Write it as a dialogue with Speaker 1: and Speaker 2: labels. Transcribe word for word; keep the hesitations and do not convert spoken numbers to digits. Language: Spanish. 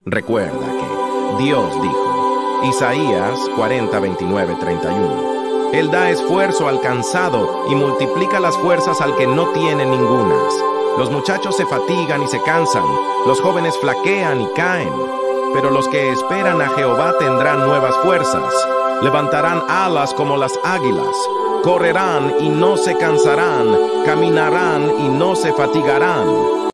Speaker 1: Recuerda que Dios dijo, Isaías cuarenta, veintinueve, treinta y uno, Él da esfuerzo al cansado y multiplica las fuerzas al que no tiene ningunas. Los muchachos se fatigan y se cansan, los jóvenes flaquean y caen, pero los que esperan a Jehová tendrán nuevas fuerzas, levantarán alas como las águilas, correrán y no se cansarán, caminarán y no se fatigarán.